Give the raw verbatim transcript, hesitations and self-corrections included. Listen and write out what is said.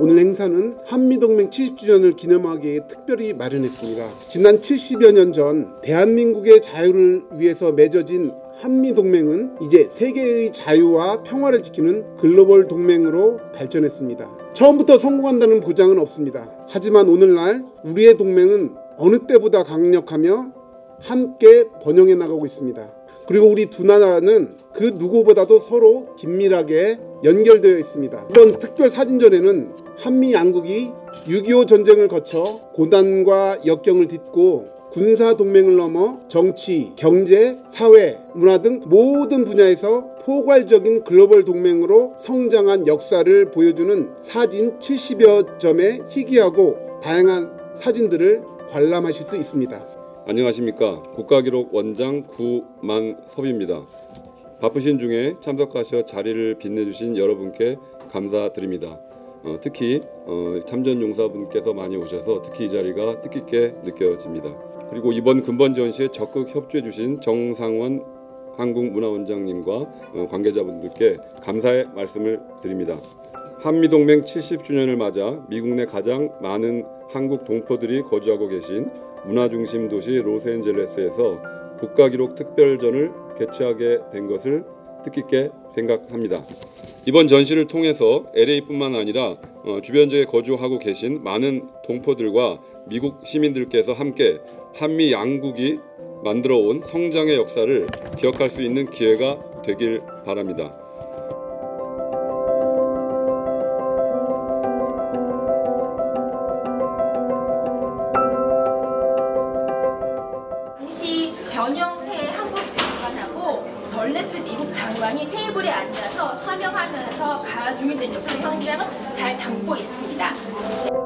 오늘 행사는 한미동맹 칠십 주년을 기념하기에 특별히 마련했습니다. 지난 칠십여 년 전 대한민국의 자유를 위해서 맺어진 한미동맹은 이제 세계의 자유와 평화를 지키는 글로벌 동맹으로 발전했습니다. 처음부터 성공한다는 보장은 없습니다. 하지만 오늘날 우리의 동맹은 어느 때보다 강력하며 함께 번영해 나가고 있습니다. 그리고 우리 두 나라는 그 누구보다도 서로 긴밀하게 연결되어 있습니다. 이번 특별 사진전에는 한미 양국이 육이오 전쟁을 거쳐 고난과 역경을 딛고 군사 동맹을 넘어 정치, 경제, 사회, 문화 등 모든 분야에서 포괄적인 글로벌 동맹으로 성장한 역사를 보여주는 사진 칠십여 점의 희귀하고 다양한 사진들을 관람하실 수 있습니다. 안녕하십니까. 국가기록 원장 구만섭입니다. 바쁘신 중에 참석하셔 자리를 빛내주신 여러분께 감사드립니다. 어, 특히 어, 참전용사분께서 많이 오셔서 특히 이 자리가 뜻깊게 느껴집니다. 그리고 이번 근본 전시에 적극 협조해 주신 정상원 한국문화원장님과 어, 관계자분들께 감사의 말씀을 드립니다. 한미동맹 칠십 주년을 맞아 미국 내 가장 많은 한국 동포들이 거주하고 계신 문화중심 도시 로스앤젤레스에서 국가기록 특별전을 개최하게 된 것을 뜻깊게 생각합니다. 이번 전시를 통해서 엘에이뿐만 아니라 어, 주변 지역에 거주하고 계신 많은 동포들과 미국 시민들께서 함께 한미 양국이 만들어온 성장의 역사를 기억할 수 있는 기회가 되길 바랍니다. 당시 변형태 한국 장관하고 덜레스 미국 장관이 테이블에 앉아서 서명하면서 가중이 된 역사의 현장을 잘 담고 있습니다.